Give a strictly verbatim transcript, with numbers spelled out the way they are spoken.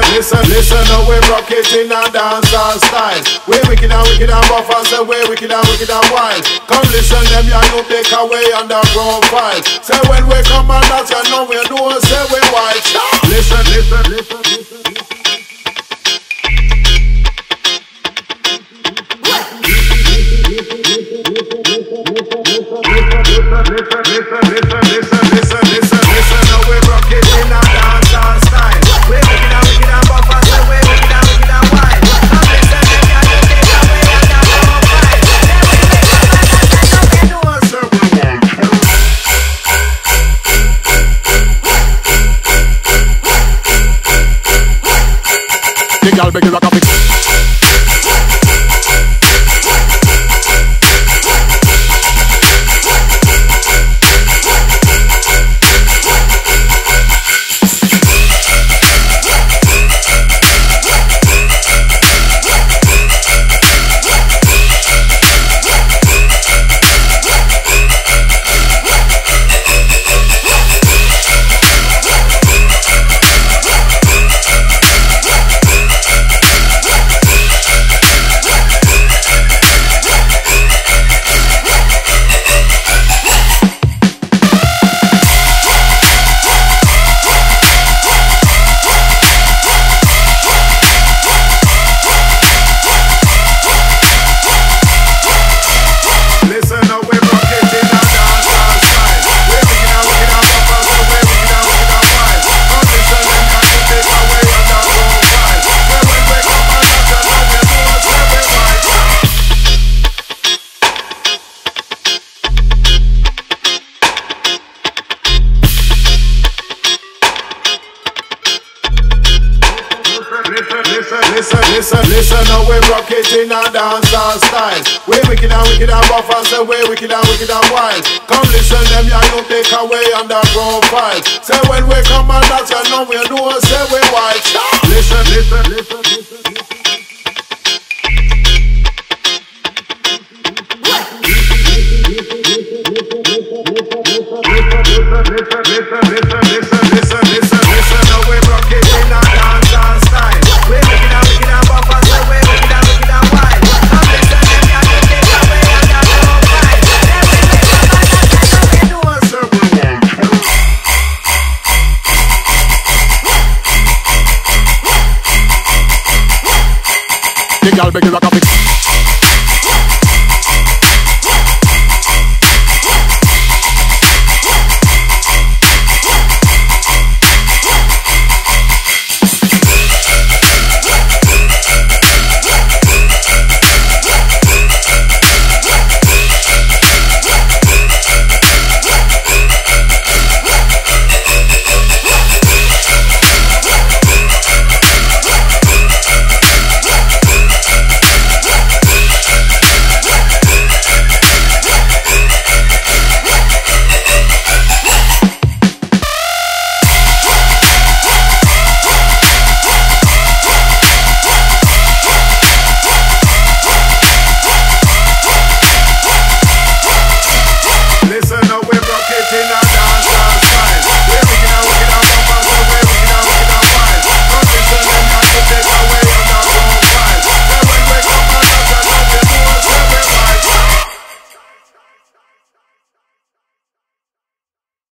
Listen, listen, now we rock it in a dancehall style. We wicked and wicked and buff and say we wicked and wicked and wild. Come listen, them ya you take away underground file. Say when we come and dance, you know we know, say we wild. Listen, listen, listen, listen. Listen, listen, listen, listen, listen, listen, listen, now we rock it in a dancehall style. We wicked and wicked and buff and say we wicked and wicked and wild. Come listen, them ya you take away underground file. Then we make a man and know we know, say we wild. The girl beg you rock a fix. Listen, listen, listen, now we rock it in a dancehall style. We wicked and wicked and buff and say we wicked and wicked and wild. Come listen, them ya you take away underground file. Say when we come and dance, you know we know, say we wild. Listen, listen, listen, listen, listen. Listen, listen, listen, listen, listen, listen, listen, now we rock it in a dancehall style. We wicked and wicked and buff and say we wicked and wicked and wild. Come listen, them ya you take away underground file. Then we make a man and know we know, say we wild. The girl beg you rock a fix.